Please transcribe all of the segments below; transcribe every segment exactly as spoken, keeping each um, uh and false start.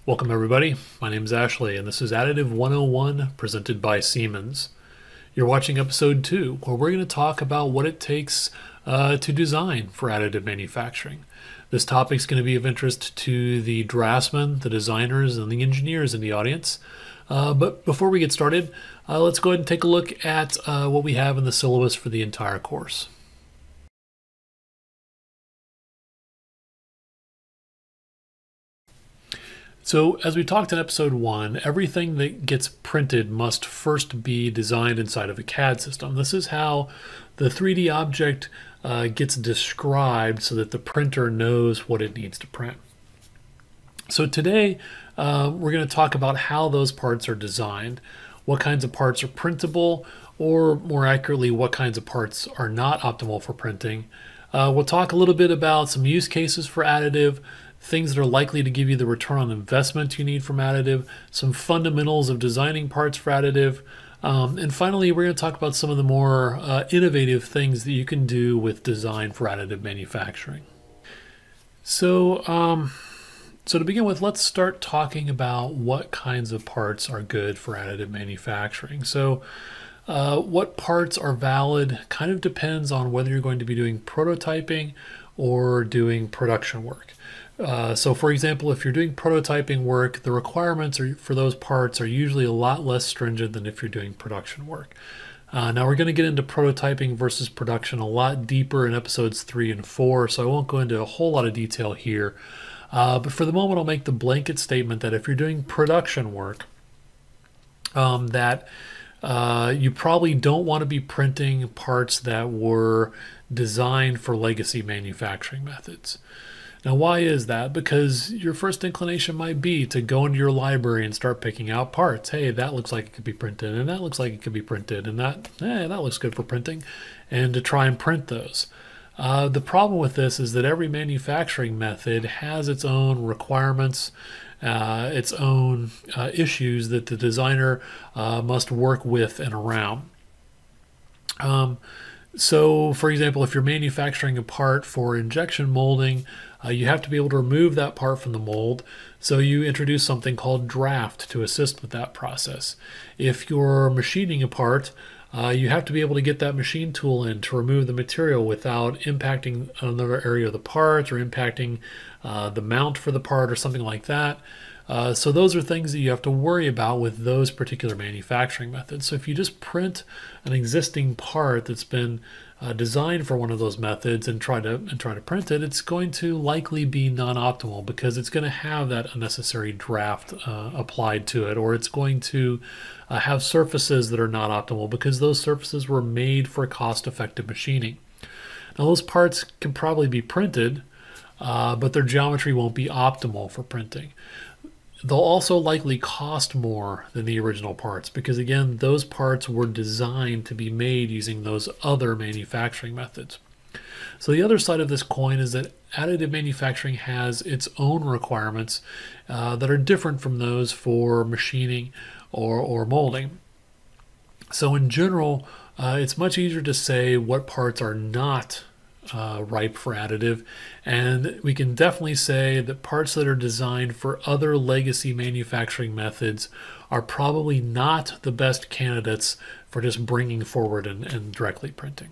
Welcome everybody, my name is Ashley and this is Additive one oh one presented by Siemens. You're watching episode two where we're going to talk about what it takes uh, to design for additive manufacturing. This topic is going to be of interest to the draftsmen, the designers, and the engineers in the audience. Uh, but before we get started, uh, let's go ahead and take a look at uh, what we have in the syllabus for the entire course. So as we talked in episode one, everything that gets printed must first be designed inside of a C A D system. This is how the three D object uh, gets described so that the printer knows what it needs to print. So today uh, we're going to talk about how those parts are designed, what kinds of parts are printable, or more accurately, what kinds of parts are not optimal for printing. Uh, we'll talk a little bit about some use cases for additive, things that are likely to give you the return on investment you need from additive, some fundamentals of designing parts for additive, um, and finally we're going to talk about some of the more uh, innovative things that you can do with design for additive manufacturing. So, um, so to begin with, let's start talking about what kinds of parts are good for additive manufacturing. So uh, what parts are valid kind of depends on whether you're going to be doing prototyping or doing production work. Uh, so for example, if you're doing prototyping work, the requirements are, for those parts are usually a lot less stringent than if you're doing production work. Uh, now we're going to get into prototyping versus production a lot deeper in episodes three and four, so I won't go into a whole lot of detail here. Uh, but for the moment, I'll make the blanket statement that if you're doing production work, um, that uh, you probably don't want to be printing parts that were designed for legacy manufacturing methods. Now, why is that? Because your first inclination might be to go into your library and start picking out parts. Hey, that looks like it could be printed, and that looks like it could be printed, and that, hey, that looks good for printing, and to try and print those. Uh, the problem with this is that every manufacturing method has its own requirements, uh, its own uh, issues that the designer uh, must work with and around. Um, so, for example, if you're manufacturing a part for injection molding, Uh, you have to be able to remove that part from the mold, so you introduce something called draft to assist with that process. If you're machining a part, uh, you have to be able to get that machine tool in to remove the material without impacting another area of the part or impacting uh, the mount for the part or something like that. Uh, so those are things that you have to worry about with those particular manufacturing methods. So if you just print an existing part that's been uh, designed for one of those methods and try to and try to print it, it's going to likely be non-optimal because it's going to have that unnecessary draft uh, applied to it, or it's going to uh, have surfaces that are not optimal because those surfaces were made for cost-effective machining. Now those parts can probably be printed, uh, but their geometry won't be optimal for printing. They'll also likely cost more than the original parts because, again, those parts were designed to be made using those other manufacturing methods. So the other side of this coin is that additive manufacturing has its own requirements uh, that are different from those for machining or, or molding. So in general, uh, it's much easier to say what parts are not Uh, ripe for additive, and we can definitely say that parts that are designed for other legacy manufacturing methods are probably not the best candidates for just bringing forward and, and directly printing.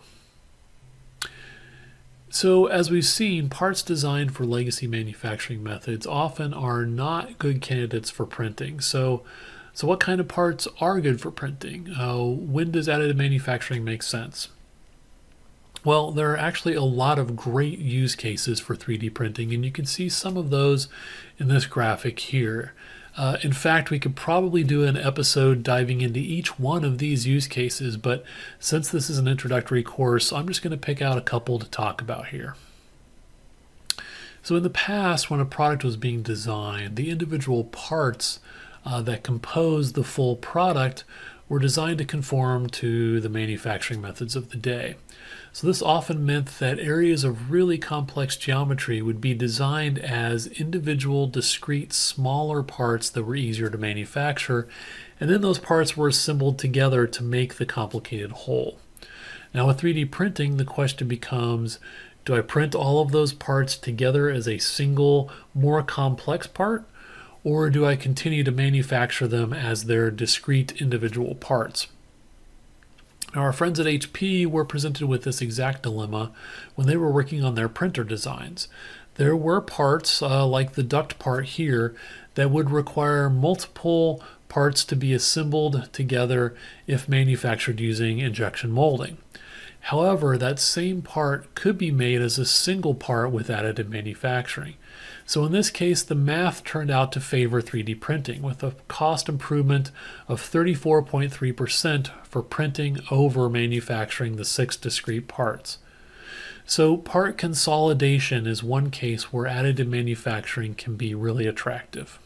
So as we've seen, parts designed for legacy manufacturing methods often are not good candidates for printing. So, so what kind of parts are good for printing? Uh, when does additive manufacturing make sense? Well, there are actually a lot of great use cases for three D printing, and you can see some of those in this graphic here. Uh, in fact, we could probably do an episode diving into each one of these use cases, but since this is an introductory course, I'm just going to pick out a couple to talk about here. So in the past, when a product was being designed, the individual parts uh, that compose the full product were designed to conform to the manufacturing methods of the day. So this often meant that areas of really complex geometry would be designed as individual, discrete, smaller parts that were easier to manufacture, and then those parts were assembled together to make the complicated whole. Now with three D printing, the question becomes, do I print all of those parts together as a single, more complex part? or do I continue to manufacture them as their discrete individual parts? Now, our friends at H P were presented with this exact dilemma when they were working on their printer designs. There were parts, uh, like the duct part here, that would require multiple parts to be assembled together if manufactured using injection molding. However, that same part could be made as a single part with additive manufacturing. So in this case, the math turned out to favor three D printing with a cost improvement of thirty-four point three percent for printing over manufacturing the six discrete parts. So part consolidation is one case where additive manufacturing can be really attractive.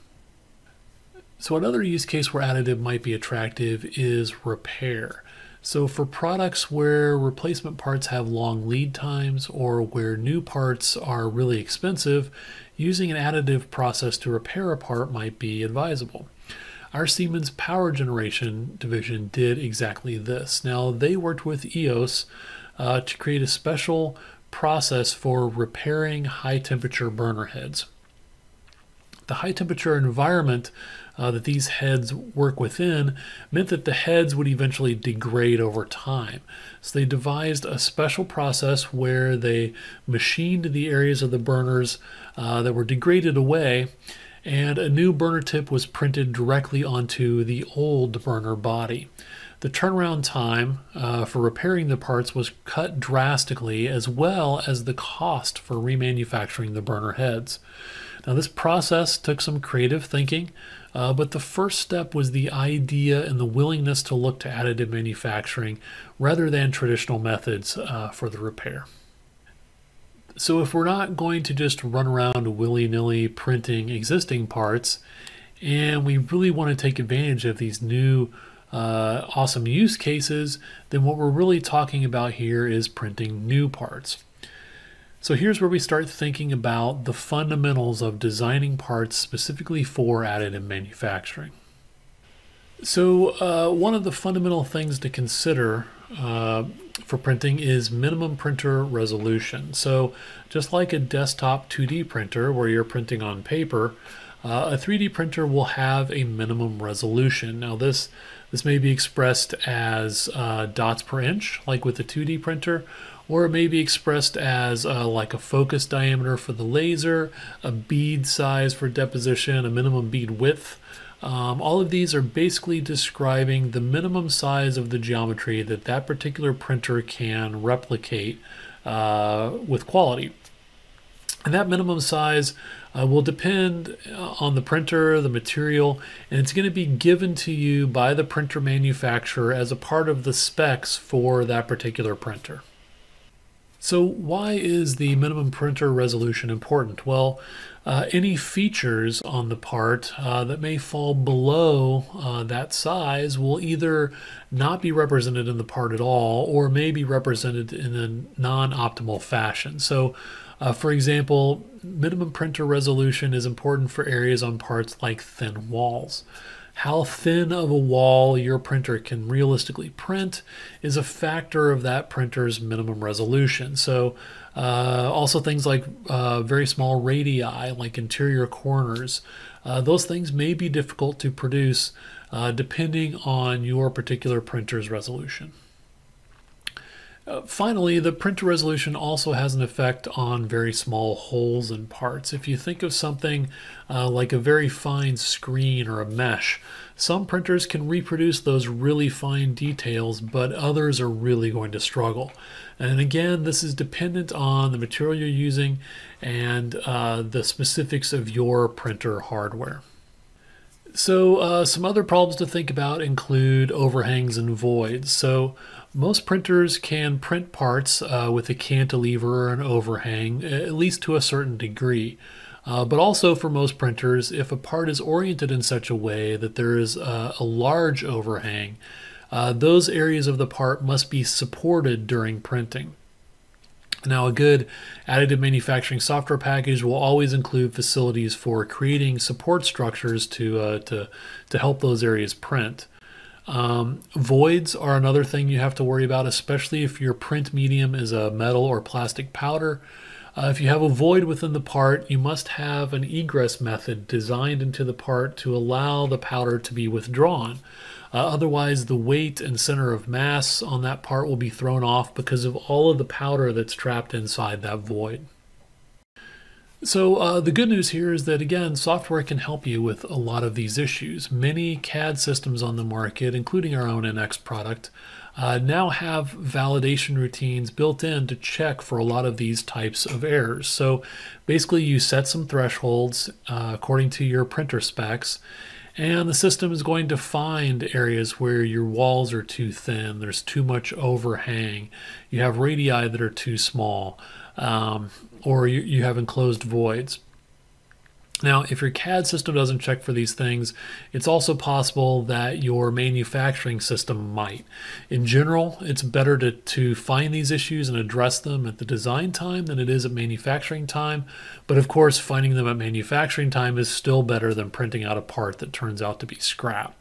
So another use case where additive might be attractive is repair. So for products where replacement parts have long lead times or where new parts are really expensive, using an additive process to repair a part might be advisable. Our Siemens power generation division did exactly this. Now, they worked with E O S uh, to create a special process for repairing high temperature burner heads. The high temperature environment uh, that these heads work within meant that the heads would eventually degrade over time. So they devised a special process where they machined the areas of the burners uh, that were degraded away, and a new burner tip was printed directly onto the old burner body. The turnaround time uh, for repairing the parts was cut drastically, as well as the cost for remanufacturing the burner heads. Now, this process took some creative thinking, uh, but the first step was the idea and the willingness to look to additive manufacturing rather than traditional methods uh, for the repair. So if we're not going to just run around willy-nilly printing existing parts, and we really want to take advantage of these new uh, awesome use cases, then what we're really talking about here is printing new parts. So here's where we start thinking about the fundamentals of designing parts specifically for additive manufacturing. So uh, one of the fundamental things to consider uh, for printing is minimum printer resolution. So just like a desktop two D printer where you're printing on paper, uh, a three D printer will have a minimum resolution. Now this this may be expressed as uh, dots per inch, like with a two D printer, or it may be expressed as uh, like a focus diameter for the laser, a bead size for deposition, a minimum bead width. Um, all of these are basically describing the minimum size of the geometry that that particular printer can replicate uh, with quality. And that minimum size uh, will depend on the printer, the material, and it's going to be given to you by the printer manufacturer as a part of the specs for that particular printer. So why is the minimum printer resolution important? Well, uh, any features on the part uh, that may fall below uh, that size will either not be represented in the part at all or may be represented in a non-optimal fashion. So uh, for example, minimum printer resolution is important for areas on parts like thin walls. How thin of a wall your printer can realistically print is a factor of that printer's minimum resolution. So uh, also things like uh, very small radii, like interior corners, uh, those things may be difficult to produce uh, depending on your particular printer's resolution. Uh, finally, the printer resolution also has an effect on very small holes in parts. If you think of something uh, like a very fine screen or a mesh, some printers can reproduce those really fine details, but others are really going to struggle. And again, this is dependent on the material you're using and uh, the specifics of your printer hardware. So uh, some other problems to think about include overhangs and voids. So most printers can print parts uh, with a cantilever or an overhang, at least to a certain degree. Uh, but also for most printers, if a part is oriented in such a way that there is a, a large overhang, uh, those areas of the part must be supported during printing. Now, a good additive manufacturing software package will always include facilities for creating support structures to, uh, to, to help those areas print. Um, voids are another thing you have to worry about, especially if your print medium is a metal or plastic powder. Uh, if you have a void within the part, you must have an egress method designed into the part to allow the powder to be withdrawn. Uh, otherwise, the weight and center of mass on that part will be thrown off because of all of the powder that's trapped inside that void. So uh, the good news here is that, again, software can help you with a lot of these issues. Many C A D systems on the market, including our own N X product, uh, now have validation routines built in to check for a lot of these types of errors. So basically you set some thresholds uh, according to your printer specs, and the system is going to find areas where your walls are too thin, there's too much overhang, you have radii that are too small, um, or you, you have enclosed voids. Now, if your C A D system doesn't check for these things, it's also possible that your manufacturing system might. In general, it's better to, to find these issues and address them at the design time than it is at manufacturing time. But of course, finding them at manufacturing time is still better than printing out a part that turns out to be scrap.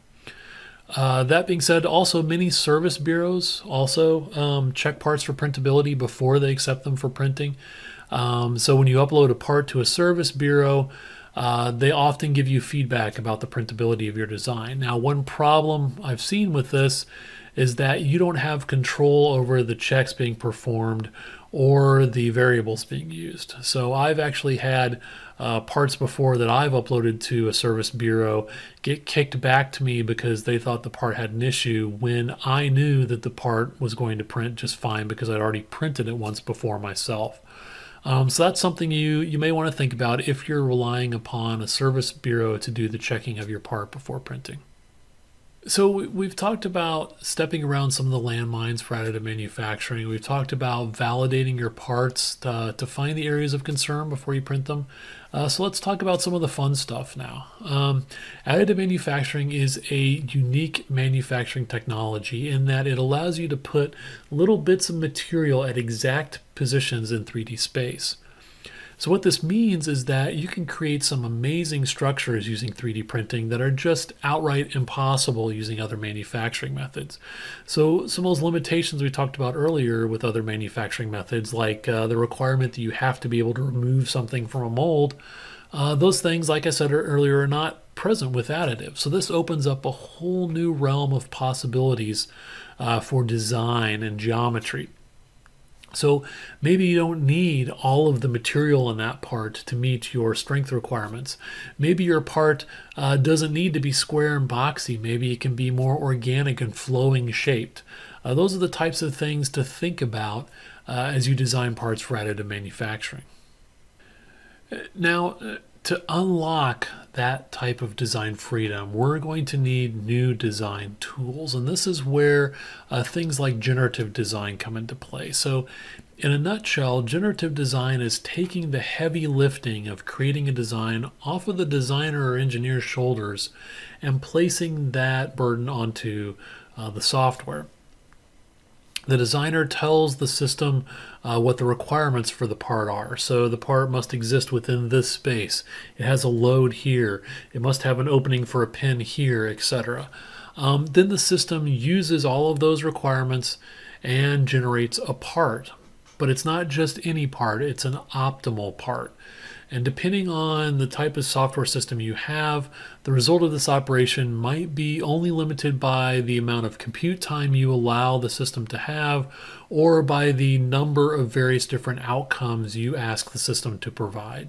Uh, that being said, also many service bureaus also um, check parts for printability before they accept them for printing. Um, so when you upload a part to a service bureau, Uh, they often give you feedback about the printability of your design. Now, one problem I've seen with this is that you don't have control over the checks being performed or the variables being used. So I've actually had uh, parts before that I've uploaded to a service bureau get kicked back to me because they thought the part had an issue when I knew that the part was going to print just fine because I'd already printed it once before myself. Um, so that's something you, you may want to think about if you're relying upon a service bureau to do the checking of your part before printing. So we've talked about stepping around some of the landmines for additive manufacturing. We've talked about validating your parts to, to find the areas of concern before you print them. Uh, so let's talk about some of the fun stuff now. Um, additive manufacturing is a unique manufacturing technology in that it allows you to put little bits of material at exact positions in three D space. So what this means is that you can create some amazing structures using three D printing that are just outright impossible using other manufacturing methods. So some of those limitations we talked about earlier with other manufacturing methods, like uh, the requirement that you have to be able to remove something from a mold, uh, those things, like I said earlier, are not present with additive. So this opens up a whole new realm of possibilities uh, for design and geometry. So maybe you don't need all of the material in that part to meet your strength requirements. Maybe your part uh, doesn't need to be square and boxy. Maybe it can be more organic and flowing shaped. Uh, those are the types of things to think about uh, as you design parts for additive manufacturing. Now, to unlock that type of design freedom, we're going to need new design tools. And this is where uh, things like generative design come into play. So in a nutshell, generative design is taking the heavy lifting of creating a design off of the designer or engineer's shoulders and placing that burden onto uh, the software. The designer tells the system uh, what the requirements for the part are. So the part must exist within this space. It has a load here. It must have an opening for a pin here, et cetera. Um, then the system uses all of those requirements and generates a part. But it's not just any part, it's an optimal part. And depending on the type of software system you have, the result of this operation might be only limited by the amount of compute time you allow the system to have, or by the number of various different outcomes you ask the system to provide.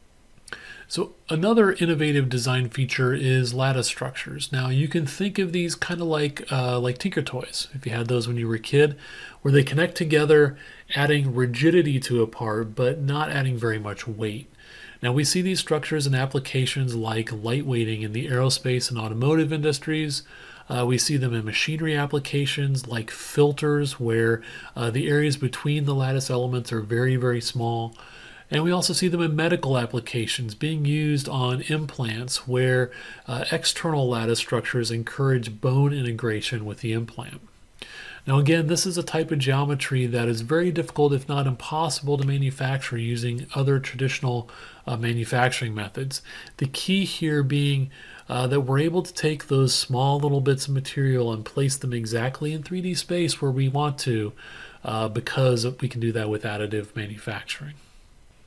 So another innovative design feature is lattice structures. Now you can think of these kind of like uh, like Tinker Toys, if you had those when you were a kid, where they connect together, adding rigidity to a part, but not adding very much weight. Now we see these structures in applications like lightweighting in the aerospace and automotive industries. Uh, we see them in machinery applications like filters, where uh, the areas between the lattice elements are very, very small. And we also see them in medical applications being used on implants, where uh, external lattice structures encourage bone integration with the implant. Now again, this is a type of geometry that is very difficult, if not impossible, to manufacture using other traditional uh, manufacturing methods. The key here being uh, that we're able to take those small little bits of material and place them exactly in three D space where we want to, uh, because we can do that with additive manufacturing.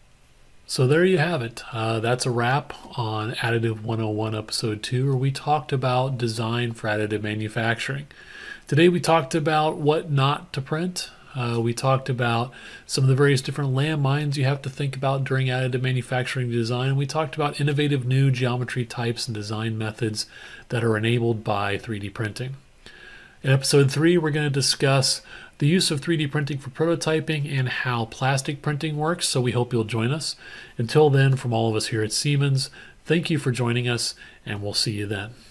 So there you have it. Uh, that's a wrap on Additive one oh one Episode two, where we talked about design for additive manufacturing. Today we talked about what not to print. Uh, we talked about some of the various different landmines you have to think about during additive manufacturing design. We talked about innovative new geometry types and design methods that are enabled by three D printing. In Episode three, we're going to discuss the use of three D printing for prototyping and how plastic printing works, so we hope you'll join us. Until then, from all of us here at Siemens, thank you for joining us, and we'll see you then.